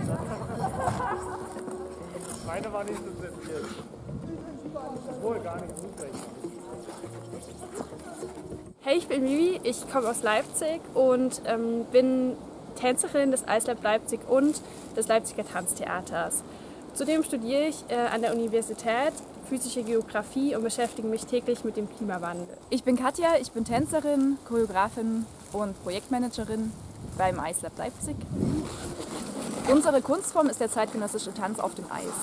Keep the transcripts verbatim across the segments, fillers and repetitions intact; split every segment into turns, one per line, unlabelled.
Meine war nicht so zensiert. Obwohl, gar nicht so schlecht.
Hey, ich bin Vivi, ich komme aus Leipzig und ähm, bin Tänzerin des Eislab Leipzig und des Leipziger Tanztheaters. Zudem studiere ich äh, an der Universität physische Geografie und beschäftige mich täglich mit dem Klimawandel.
Ich bin Katja, ich bin Tänzerin, Choreografin und Projektmanagerin beim Eislab Leipzig. Unsere Kunstform ist der zeitgenössische Tanz auf dem Eis.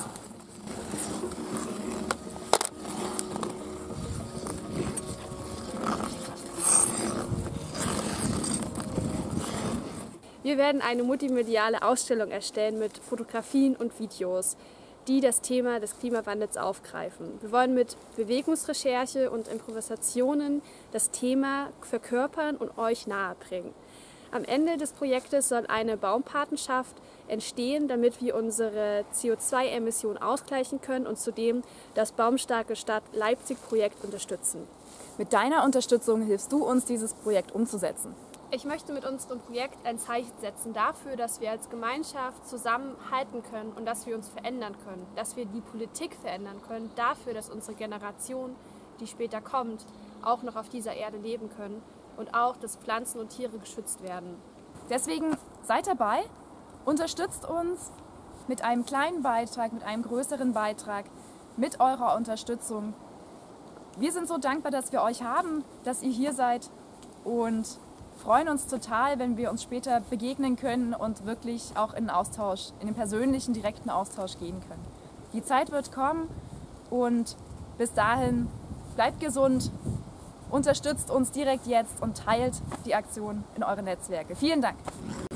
Wir werden eine multimediale Ausstellung erstellen mit Fotografien und Videos, die das Thema des Klimawandels aufgreifen. Wir wollen mit Bewegungsrecherche und Improvisationen das Thema verkörpern und euch nahebringen. Am Ende des Projektes soll eine Baumpatenschaft entstehen, damit wir unsere C O zwei Emissionen ausgleichen können und zudem das Baumstarke Stadt Leipzig-Projekt unterstützen.
Mit deiner Unterstützung hilfst du uns, dieses Projekt umzusetzen.
Ich möchte mit unserem Projekt ein Zeichen setzen dafür, dass wir als Gemeinschaft zusammenhalten können und dass wir uns verändern können, dass wir die Politik verändern können, dafür, dass unsere Generation, die später kommt, auch noch auf dieser Erde leben können und auch, dass Pflanzen und Tiere geschützt werden.
Deswegen seid dabei, unterstützt uns mit einem kleinen Beitrag, mit einem größeren Beitrag, mit eurer Unterstützung. Wir sind so dankbar, dass wir euch haben, dass ihr hier seid und freuen uns total, wenn wir uns später begegnen können und wirklich auch in den Austausch, in den persönlichen, direkten Austausch gehen können. Die Zeit wird kommen und bis dahin bleibt gesund, unterstützt uns direkt jetzt und teilt die Aktion in eure Netzwerke. Vielen Dank!